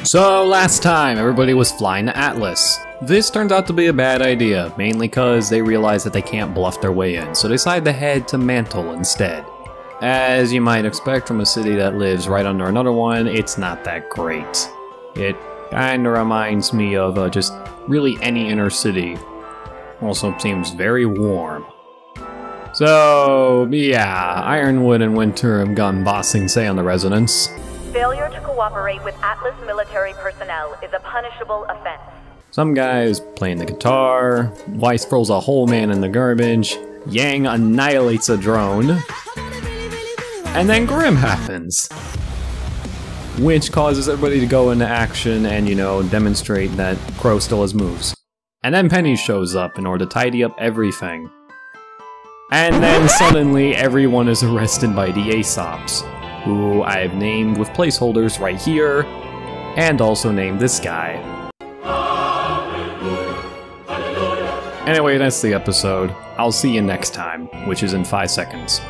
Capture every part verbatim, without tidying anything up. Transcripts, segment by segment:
So last time, everybody was flying to Atlas. This turned out to be a bad idea, mainly because they realized that they can't bluff their way in, so they decided to head to Mantle instead. As you might expect from a city that lives right under another one, it's not that great. It kinda reminds me of uh, just really any inner city. Also seems very warm. So, yeah, Ironwood and Winter have gotten bossing say on the residents. Failure to cooperate with Atlas military personnel is a punishable offense. Some guy is playing the guitar, Weiss throws a whole man in the garbage, Yang annihilates a drone, and then Grimm happens. Which causes everybody to go into action and, you know, demonstrate that Crow still has moves. And then Penny shows up in order to tidy up everything. And then suddenly everyone is arrested by the Aesops, who I have named with placeholders right here, and also named this guy. Anyway, that's the episode. I'll see you next time, which is in five seconds.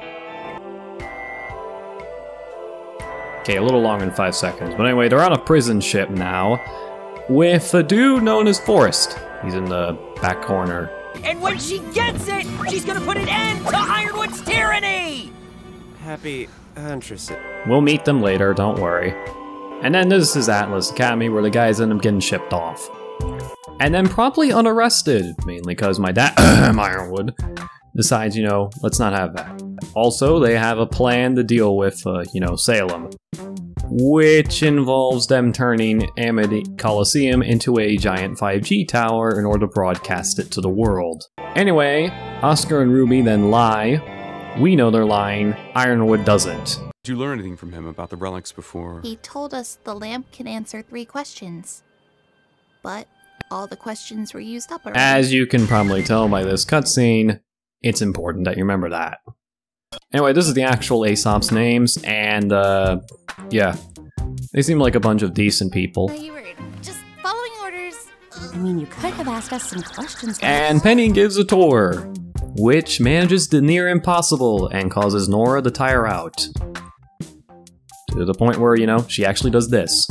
Okay, a little longer than five seconds, but anyway, they're on a prison ship now, with a dude known as Forrest. He's in the back corner. And when she gets it, she's gonna put an end to Ironwood's tyranny! Happy interested. We'll meet them later, don't worry. And then this is Atlas Academy, where the guys end up getting shipped off. And then promptly unarrested, mainly because my dad, Ironwood, decides, you know, let's not have that. Also, they have a plan to deal with, uh, you know, Salem. Which involves them turning Amity Coliseum into a giant five G tower in order to broadcast it to the world. Anyway, Oscar and Ruby then lie. We know they're lying, Ironwood doesn't. Did you learn anything from him about the relics before? He told us the lamp can answer three questions. But all the questions were used up already. As you can probably tell by this cutscene, it's important that you remember that. Anyway, this is the actual Aesops names, and uh, yeah. They seem like a bunch of decent people. No, you were just following orders. I mean, you could have asked us some questions. And Penny gives a tour, which manages the near impossible and causes Nora to tire out. To the point where, you know, she actually does this.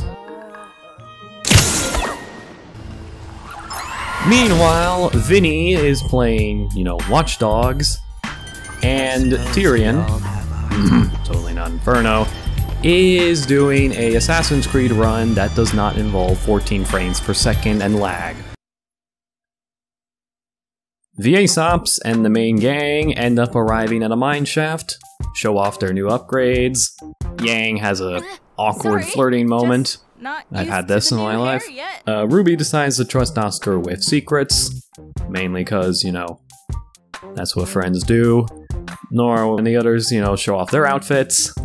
Meanwhile, Vinny is playing, you know, Watch Dogs, and Tyrion, totally not Inferno, is doing a Assassin's Creed run that does not involve fourteen frames per second and lag. The Aesops and the main gang end up arriving at a mine shaft, show off their new upgrades. Yang has a awkward Sorry, flirting moment. Not I've had this in my life. Uh, Ruby decides to trust Oscar with secrets, mainly because, you know, that's what friends do. Nora and the others, you know, show off their outfits.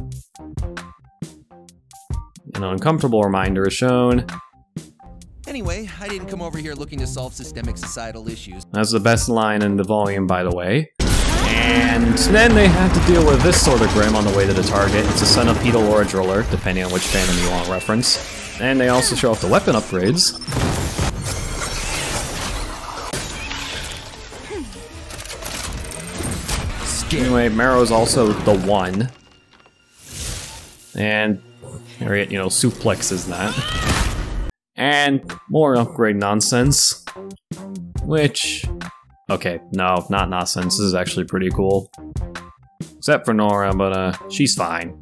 An uncomfortable reminder is shown. Anyway, I didn't come over here looking to solve systemic societal issues. That's the best line in the volume, by the way. And then they have to deal with this sort of grim on the way to the target. It's a centipedal or a driller, depending on which fandom you want to reference. And they also show off the weapon upgrades. Anyway, Marrow's also the one. And Harriet, you know, suplexes that. And more upgrade nonsense. Which... okay, no, not nonsense. This is actually pretty cool. Except for Nora, but uh, she's fine.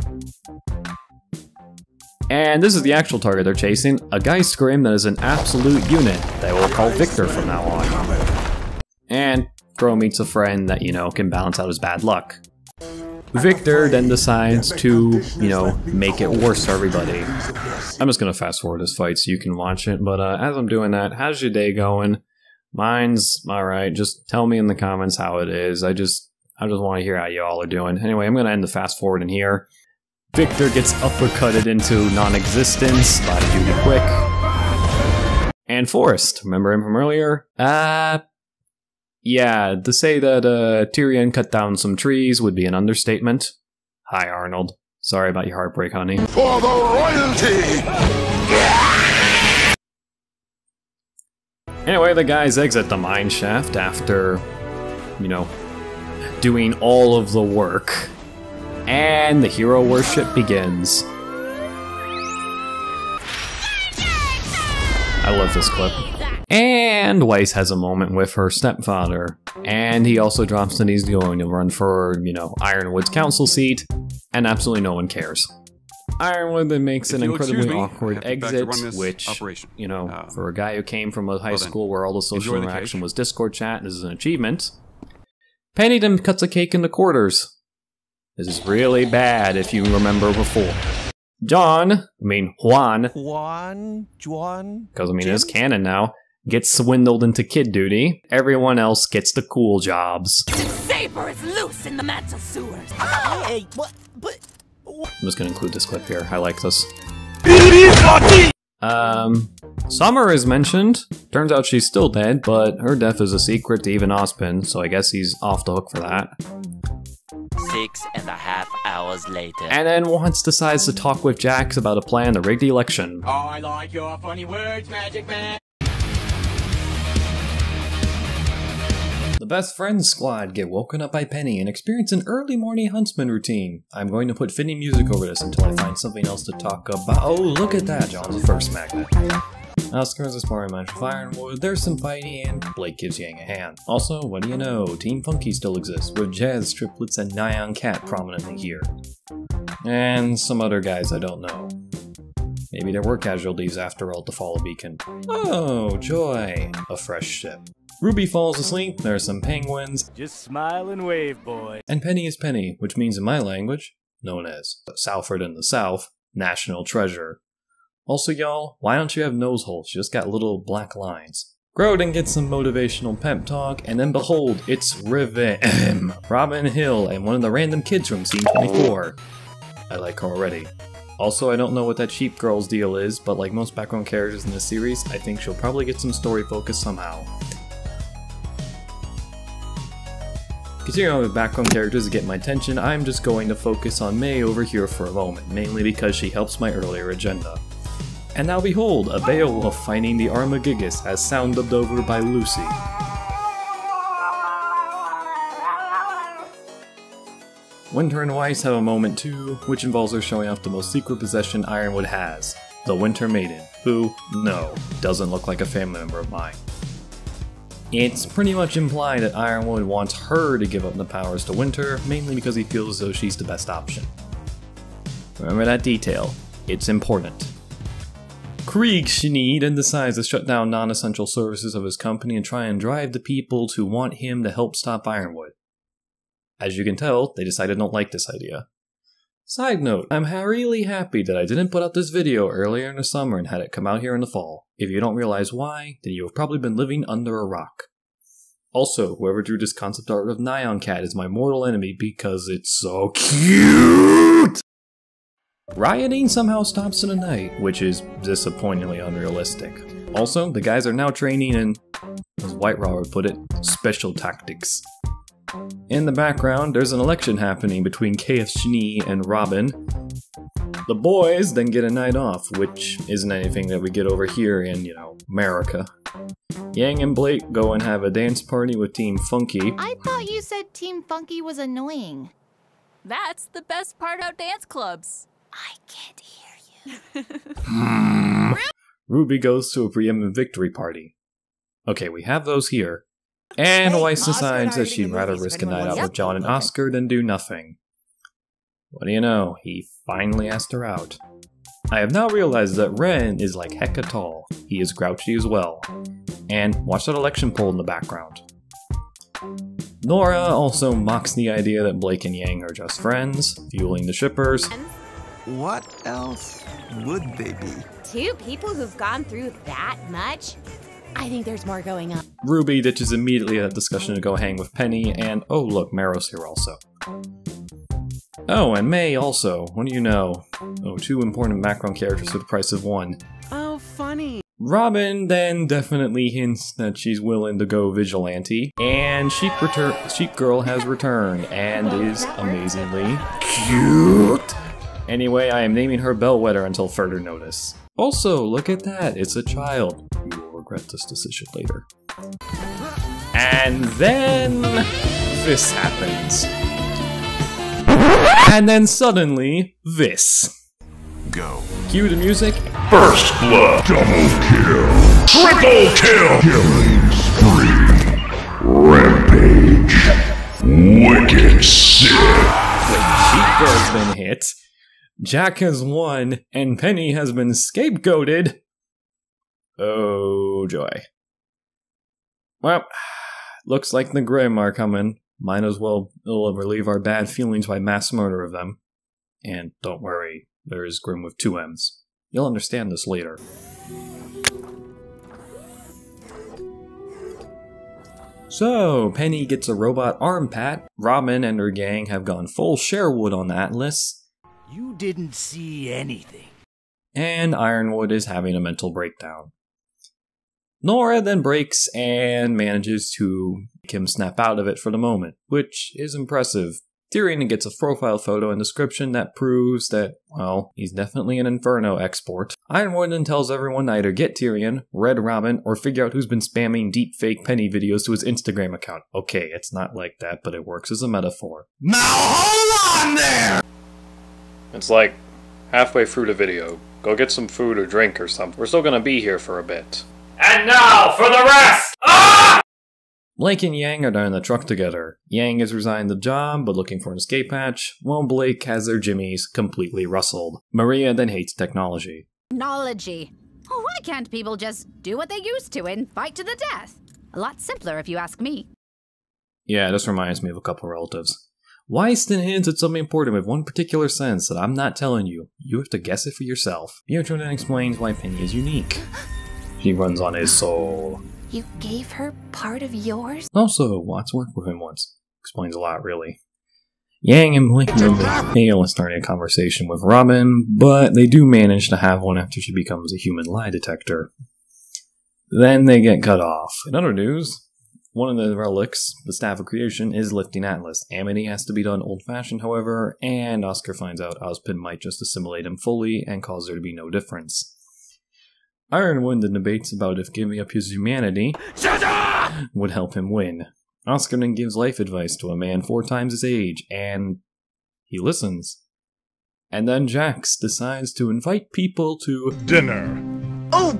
And this is the actual target they're chasing. A guy scream that is an absolute unit that we'll call Victor from now on. And Crow meets a friend that, you know, can balance out his bad luck. Victor then decides to, you know, make it worse for everybody. I'm just gonna fast forward this fight so you can watch it, but uh, as I'm doing that, how's your day going? Mine's alright, just tell me in the comments how it is. I just, I just want to hear how you all are doing. Anyway, I'm gonna end the fast forward in here. Victor gets uppercutted into non-existence by Judy Quick. And Forrest, remember him from earlier? Uh... Yeah, to say that uh, Tyrion cut down some trees would be an understatement. Hi, Arnold. Sorry about your heartbreak, honey. For the royalty! Anyway, the guys exit the mine shaft after, you know, doing all of the work. And the hero worship begins. I love this clip. And Weiss has a moment with her stepfather. And he also drops that he's going to run for, you know, Ironwood's council seat. And absolutely no one cares. Ironwood then makes an incredibly awkward exit, which, operation. you know, um, for a guy who came from a high well school where all the social interaction was Discord chat, this is an achievement. Penny then cuts a cake into quarters. This is really bad if you remember before. John, I mean Juan, Juan, Juan, because I mean it's canon now, gets swindled into kid duty. Everyone else gets the cool jobs. The saber is loose in the mantle sewers. Hey, what? But I'm just gonna include this clip here. I like this. Um, Summer is mentioned. Turns out she's still dead, but her death is a secret to even Ozpin, so I guess he's off the hook for that. Six and a half hours later. And then once decides to talk with Jax about a plan to rig the election. Oh, I like your funny words, Magic Man. The Best Friends squad get woken up by Penny and experience an early morning huntsman routine. I'm going to put fitting music over this until I find something else to talk about. Oh, look at that, John's the first magnet. Oscar's a sparring match with Ironwood, there's some fighting, and Blake gives Yang a hand. Also, what do you know, Team Funky still exists, with Jazz, Triplets, and Nyan Cat prominently here. And some other guys I don't know. Maybe there were casualties after all to Fall Beacon. Oh, joy! A fresh ship. Ruby falls asleep, there are some penguins. Just smile and wave, boy. And Penny is Penny, which means in my language, known as Salford in the South, National Treasure. Also, y'all, why don't you have nose holes? You just got little black lines. Grodin gets some motivational pep talk, and then behold, it's Riven, Robin Hill, and one of the random kids from Scene twenty-four. I like her already. Also, I don't know what that sheep girl's deal is, but like most background characters in this series, I think she'll probably get some story focus somehow. Continuing on with background characters to get my attention, I'm just going to focus on May over here for a moment, mainly because she helps my earlier agenda. And now behold, a Beowulf finding the Armagigus as sound dubbed over by Lucy. Winter and Weiss have a moment too, which involves her showing off the most secret possession Ironwood has, the Winter Maiden, who, no, doesn't look like a family member of mine. It's pretty much implied that Ironwood wants her to give up the powers to Winter, mainly because he feels as though she's the best option. Remember that detail, it's important. Krieg Schneed then decides to shut down non-essential services of his company and try and drive the people to want him to help stop Ironwood. As you can tell, they decided they don't like this idea. Side note, I'm really happy that I didn't put out this video earlier in the summer and had it come out here in the fall. If you don't realize why, then you have probably been living under a rock. Also, whoever drew this concept art of Nyan Cat is my mortal enemy because it's so cute! Rioting somehow stops in the night, which is disappointingly unrealistic. Also, the guys are now training in, as White Raw would put it, special tactics. In the background, there's an election happening between K F Schnee and Robin. The boys then get a night off, which isn't anything that we get over here in, you know, America. Yang and Blake go and have a dance party with Team Funky. I thought you said Team Funky was annoying. That's the best part about dance clubs. I can't hear you. Ruby goes to a preeminent victory party. Okay, we have those here. And hey, Weiss decides that she'd rather risk a night out with John and Oscar than do nothing. What do you know, he finally asked her out. I have now realized that Ren is like hecka tall. He is grouchy as well. And watch that election poll in the background. Nora also mocks the idea that Blake and Yang are just friends, fueling the shippers. What else would they be? Two people who've gone through that much? I think there's more going on. Ruby ditches immediately that discussion to go hang with Penny, and oh look, Mero's here also. Oh, and May also, what do you know? Oh, two important background characters for the price of one. Oh, funny. Robin then definitely hints that she's willing to go vigilante, and Sheep, Sheep Girl has returned, and is amazingly cute! Anyway, I am naming her Bellwether until further notice. Also, look at that, it's a child. You will regret this decision later. And then this happens. And then suddenly, this. Go. Cue the music. First blood, double kill. Triple kill! Killing spree. Rampage. Wicked sick. The Chica's been hit. Jack has won, and Penny has been scapegoated. Oh joy. Well, looks like the Grimm are coming. Might as well relieve our bad feelings by mass murder of them. And don't worry, there is Grimm with two M's. You'll understand this later. So, Penny gets a robot arm pat. Robin and her gang have gone full Sherwood on Atlas. You didn't see anything. And Ironwood is having a mental breakdown. Nora then breaks and manages to make him snap out of it for the moment, which is impressive. Tyrion gets a profile photo and description that proves that, well, he's definitely an Inferno export. Ironwood then tells everyone to either get Tyrion, Red Robin, or figure out who's been spamming deepfake Penny videos to his Instagram account. Okay, it's not like that, but it works as a metaphor. Now hold on there! It's like halfway through the video. Go get some food or drink or something. We're still gonna be here for a bit. And now for the rest! Ah! Blake and Yang are down in the truck together. Yang has resigned the job, but looking for an escape hatch, while Blake has their jimmies completely rustled. Maria then hates technology. Technology. Oh, why can't people just do what they used to and fight to the death? A lot simpler if you ask me. Yeah, this reminds me of a couple relatives. Weiston hints at something important with one particular sentence that I'm not telling you. You have to guess it for yourself. Pietro then explains why Penny is unique. She runs on his soul. You gave her part of yours? Also, Watts worked with him once. Explains a lot, really. Yang and Blake fail in starting a conversation with Robin, but they do manage to have one after she becomes a human lie detector. Then they get cut off. In other news, one of the relics, the Staff of Creation, is lifting Atlas. Amity has to be done old-fashioned, however, and Oscar finds out Ozpin might just assimilate him fully and cause there to be no difference. Ironwood then debates about if giving up his humanity would help him win. Oscar then gives life advice to a man four times his age, and he listens. And then Jax decides to invite people to dinner. Oh!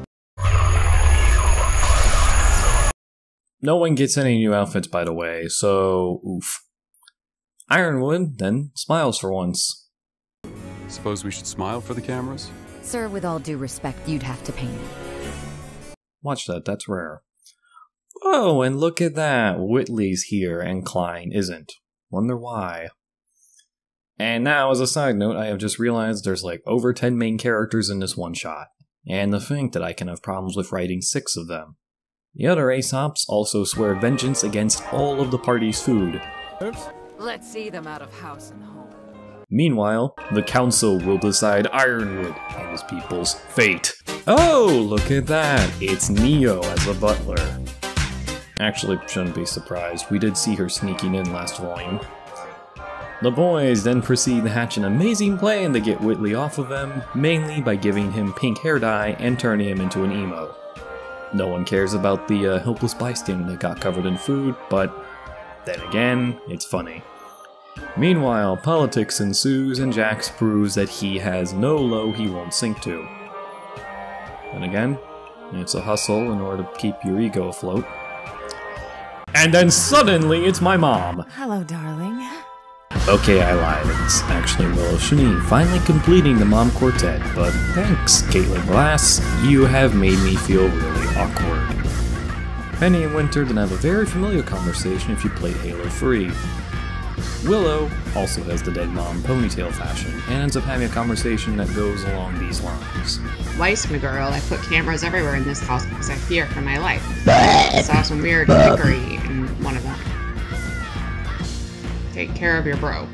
No one gets any new outfits, by the way, so oof. Ironwood then smiles for once. Suppose we should smile for the cameras? Sir, with all due respect, you'd have to pay me. Watch that, that's rare. Whoa, and look at that. Whitley's here and Klein isn't. Wonder why. And now, as a side note, I have just realized there's like over ten main characters in this one shot. And to think that I can have problems with writing six of them. The other Aesops also swear vengeance against all of the party's food. Oops. Let's see them out of house and home. Meanwhile, the council will decide Ironwood and his people's fate. Oh, look at that! It's Neo as a butler. Actually, shouldn't be surprised. We did see her sneaking in last volume. The boys then proceed to hatch an amazing plan to get Whitley off of them, mainly by giving him pink hair dye and turning him into an emo. No one cares about the uh, helpless bystander that got covered in food, but then again, it's funny. Meanwhile, politics ensues and Jax proves that he has no low he won't sink to. And again, it's a hustle in order to keep your ego afloat. And then suddenly it's my mom! Hello, darling. Okay, I lied. It's actually Willow Shani, finally completing the mom quartet, but thanks, Caitlin Glass, you have made me feel really awkward. Penny and Winter then have a very familiar conversation if you played Halo three. Willow also has the dead mom ponytail fashion, and ends up having a conversation that goes along these lines. Weiss, my girl, I put cameras everywhere in this house because I fear for my life. I saw some weird trickery in one of them. Take care of your bro.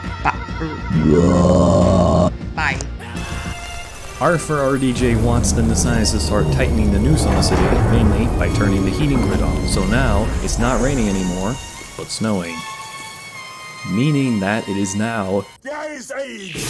Bye. Bye. Arthur R D J Watts then decides to start tightening the noose on the city, mainly by turning the heating grid on. So now, it's not raining anymore, but snowing. Meaning that it is now Ice Age!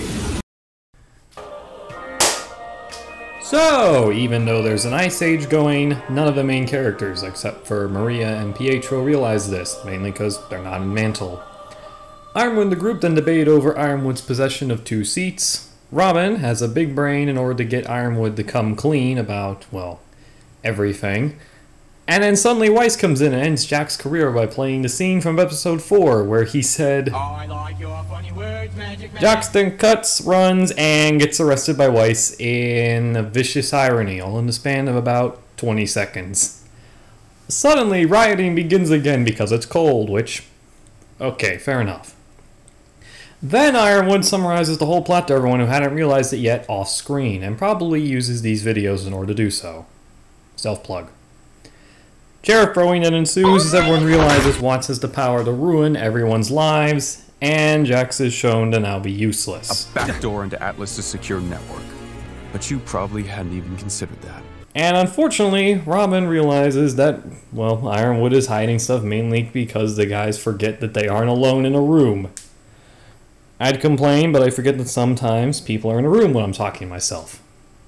So, even though there's an ice age going, none of the main characters, except for Maria and Pietro, realize this, mainly because they're not in Mantle. Ironwood and the group then debate over Ironwood's possession of two seats. Robin has a big brain in order to get Ironwood to come clean about, well, everything. And then suddenly Weiss comes in and ends Jack's career by playing the scene from episode four where he said, I like your funny words, magic man. Jax then cuts, runs, and gets arrested by Weiss in a vicious irony, all in the span of about twenty seconds. Suddenly, rioting begins again because it's cold, which... okay, fair enough. Then Ironwood summarizes the whole plot to everyone who hadn't realized it yet off-screen, and probably uses these videos in order to do so. Self-plug. Sheriff throwing that ensues as everyone realizes Watts has the power to ruin everyone's lives, and Jax is shown to now be useless. A backdoor into Atlas's secure network. But you probably hadn't even considered that. And unfortunately, Robin realizes that, well, Ironwood is hiding stuff mainly because the guys forget that they aren't alone in a room. I'd complain, but I forget that sometimes people are in a room when I'm talking to myself.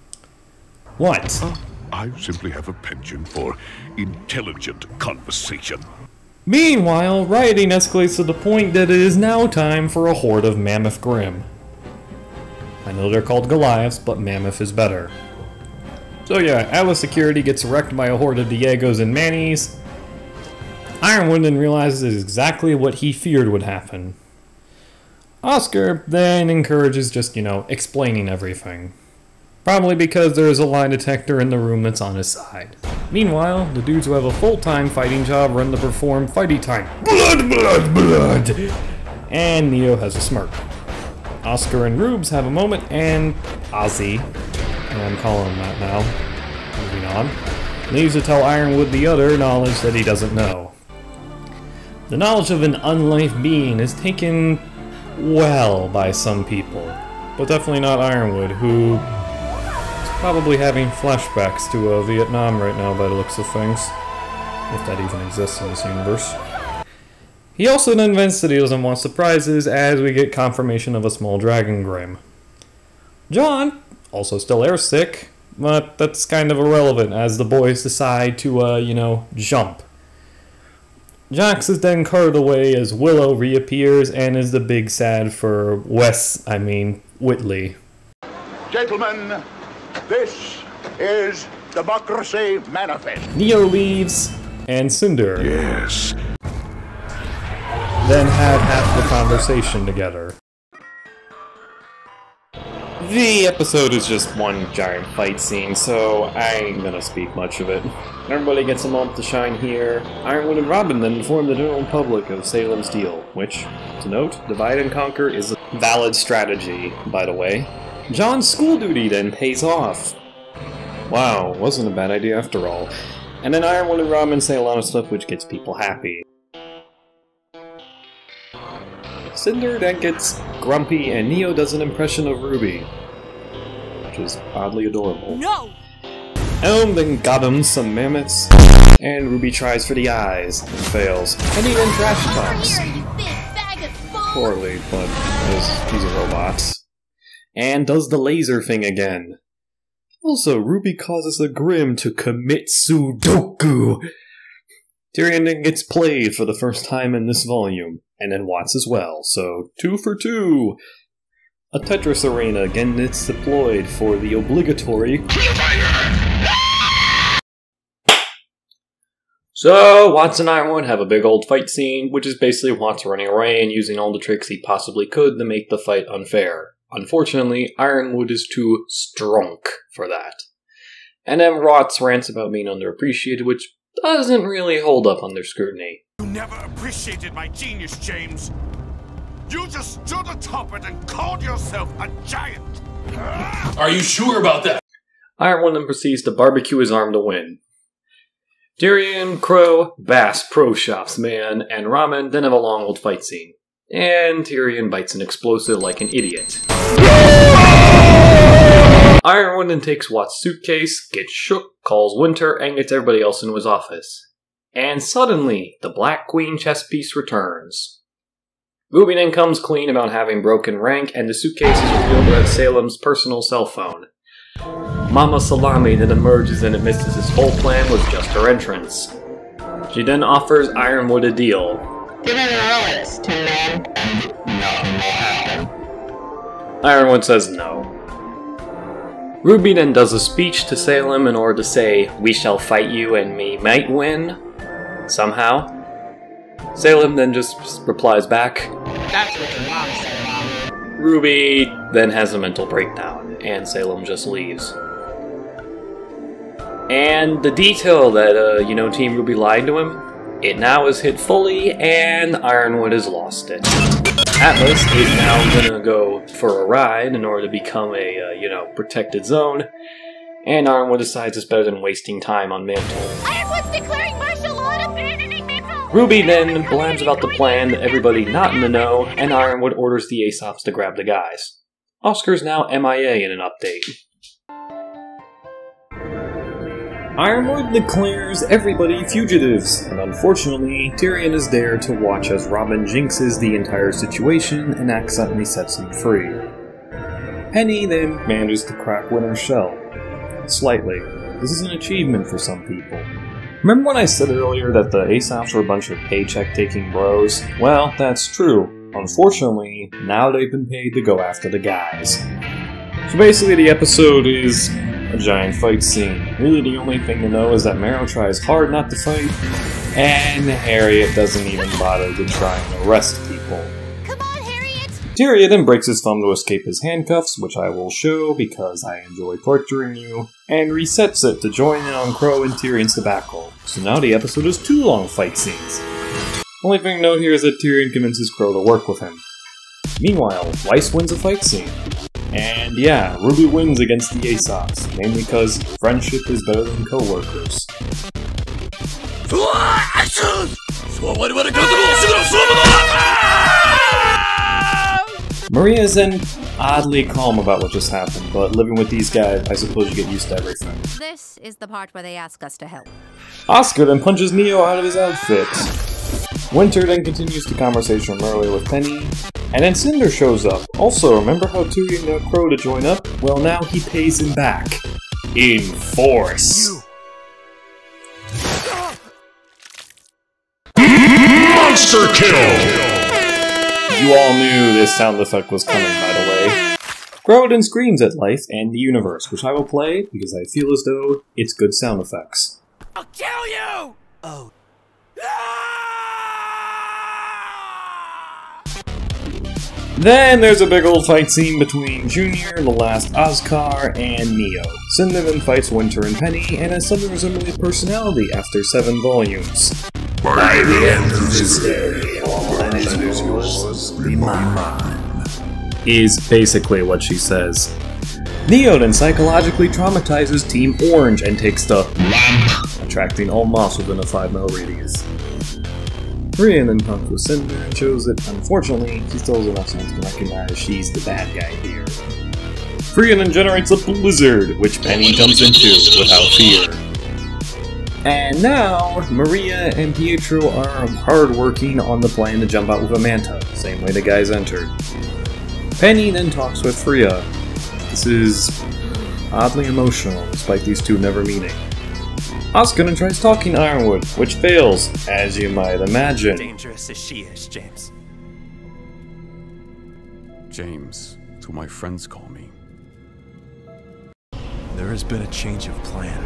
What? Uh, I simply have a penchant for intelligent conversation. Meanwhile, rioting escalates to the point that it is now time for a horde of Mammoth Grimm. I know they're called Goliaths, but Mammoth is better. So yeah, Atlas Security gets wrecked by a horde of Diegos and Mannies. Ironwood then realizes exactly what he feared would happen. Oscar then encourages just, you know, explaining everything. Probably because there is a lie detector in the room that's on his side. Meanwhile, the dudes who have a full-time fighting job run to perform fighting time. Blood, blood, blood! And Neo has a smirk. Oscar and Rubes have a moment, and Ozzy, and I'm calling him that now, moving on, leaves to tell Ironwood the other knowledge that he doesn't know. The knowledge of an unlife being is taken well by some people, but definitely not Ironwood, who is probably having flashbacks to uh, Vietnam right now by the looks of things, if that even exists in this universe. He also then vents that he doesn't want surprises as we get confirmation of a small dragon Grimm. John, also still airsick, but that's kind of irrelevant as the boys decide to, uh, you know, jump. Jax is then carted away as Willow reappears and is the big sad for Wes, I mean, Whitley. Gentlemen, this is Democracy Manifest. Neo leaves, and Cinder. Yes. Then have half the conversation together. The episode is just one giant fight scene, so I ain't gonna speak much of it. Everybody gets a moment to shine here. Ironwood and Robin then inform the general public of Salem's deal, which, to note, divide and conquer is a valid strategy, by the way. John's school duty then pays off. Wow, wasn't a bad idea after all. And then Ironwood and Robin say a lot of stuff which gets people happy. Cinder then gets grumpy and Neo does an impression of Ruby, which is oddly adorable. No! Elm then got him some mammoths, and Ruby tries for the eyes and fails, and he then trash talks. Poorly, but because he's a robot. And does the laser thing again. Also, Ruby causes a Grimm to commit Sudoku. Tyrion then gets played for the first time in this volume, and then Watts as well, so two for two! A Tetris arena again gets deployed for the obligatory... So, Watts and Ironwood have a big old fight scene, which is basically Watts running away and using all the tricks he possibly could to make the fight unfair. Unfortunately, Ironwood is too strong for that. And then Watts rants about being underappreciated, which doesn't really hold up under scrutiny. You never appreciated my genius, James. You just stood atop it and called yourself a giant. Are you sure about that? Ironwood then proceeds to barbecue his arm to win. Tyrion, Crow, Bass, Pro Shops, Man, and Ramen then have a long old fight scene. And Tyrion bites an explosive like an idiot. Ironwood then takes Watts' suitcase, gets shook, calls Winter, and gets everybody else into his office. And suddenly, the Black Queen chess piece returns. Ruby then comes clean about having broken rank, and the suitcase is revealed to have Salem's personal cell phone. Mama Salami then emerges and admits that his whole plan was just her entrance. She then offers Ironwood a deal. Give him a notice, Tin Man. Nothing will happen. Ironwood says no. RWBY then does a speech to Salem in order to say, "We shall fight you and we might win." Somehow. Salem then just replies back, That's what your mom said. RWBY then has a mental breakdown, and Salem just leaves. And the detail that, uh, you know, Team RWBY lied to him, it now is hit fully, and Ironwood has lost it. Atlas is now gonna go for a ride in order to become a, uh, you know, protected zone, and Ironwood decides it's better than wasting time on Mantle. Ironwood's declaring martial law and abandoning Mantle! RWBY then blabs about the plan to everybody not in the know, and Ironwood orders the Aesops to grab the guys. Oscar's now M I A in an update. Ironwood declares everybody fugitives, and unfortunately, Tyrion is there to watch as Robin jinxes the entire situation and accidentally sets him free. Penny then manages to crack Winter's shell. Slightly. This is an achievement for some people. Remember when I said earlier that the Aesops were a bunch of paycheck-taking bros? Well, that's true. Unfortunately, now they've been paid to go after the guys. So basically the episode is a giant fight scene. Really the only thing to know is that Marrow tries hard not to fight, and Harriet doesn't even bother to try and arrest people. Come on, Harriet! Tyrion then breaks his thumb to escape his handcuffs, which I will show because I enjoy torturing you, and resets it to join in on Crow and Tyrion's debacle. So now the episode is two long fight scenes. Only thing to note here is that Tyrion convinces Crow to work with him. Meanwhile, Weiss wins a fight scene. And yeah, RWBY wins against the Aesops, mainly because friendship is better than co-workers. Maria is then oddly calm about what just happened, but living with these guys, I suppose you get used to everything. This is the part where they ask us to help. Oscar then punches Neo out of his outfit. Winter then continues the conversation from earlier with Penny, and then Cinder shows up. Also, remember how Tyrion got Crow to join up? Well, now he pays him back. In force. Monster kill! You all knew this sound effect was coming, by the way. Crow then screams at life and the universe, which I will play because I feel as though it's good sound effects. I'll kill you! Oh. Then there's a big old fight scene between Junior, the last Oscar, and Neo. Cinder then fights Winter and Penny, and has something resembling a personality after seven volumes. By the end of this day, all that is yours be mine. Is basically what she says. Neo then psychologically traumatizes Team Orange and takes the lamp, attracting all moths within a five mile radius. Riven then talks with Cinder and shows that, unfortunately, he still has enough sense to recognize she's the bad guy here. Riven then generates a blizzard, which Penny jumps into without fear. And now, Maria and Pietro are hard working on the plan to jump out with a manta, same way the guys entered. Penny then talks with Freya. This is oddly emotional, despite these two never meeting. Oscar then tries talking to Ironwood, which fails, as you might imagine. Dangerous as she is, James. James, that's what my friends call me. There has been a change of plan.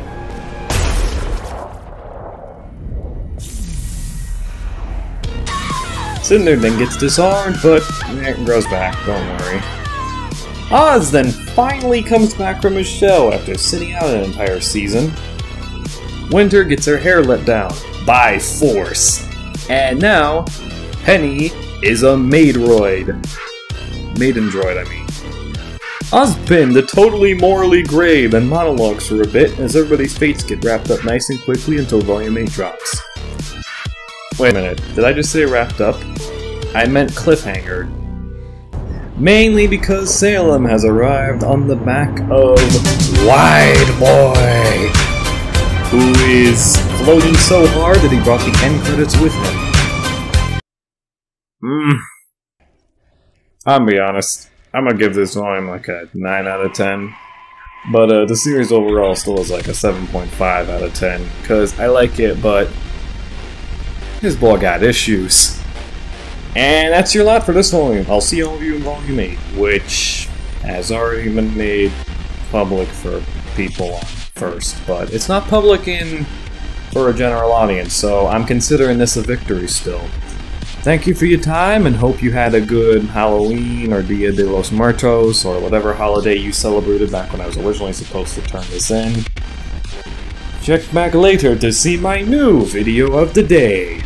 Cinder then gets disarmed, but it grows back, don't worry. Oz then finally comes back from his shell after sitting out an entire season. Winter gets her hair let down, by force. And now, Penny is a maidroid. Maiden droid, I mean. Ozpin, the totally morally grey, then monologues for a bit as everybody's fates get wrapped up nice and quickly until Volume eight drops. Wait a minute, did I just say wrapped up? I meant cliffhangered. Mainly because Salem has arrived on the back of Wide Boy, who is floating so hard that he brought the end credits with him. Hmm. I'll be honest, I'm gonna give this volume like a nine out of ten. But uh, the series overall still is like a seven point five out of ten, because I like it, but his boy got issues. And that's your lot for this volume. I'll see all of you in Volume eight, which has already been made public for people on first, but it's not public in for a general audience, so I'm considering this a victory still. Thank you for your time, and hope you had a good Halloween or Dia de los Muertos or whatever holiday you celebrated back when I was originally supposed to turn this in. Check back later to see my new video of the day.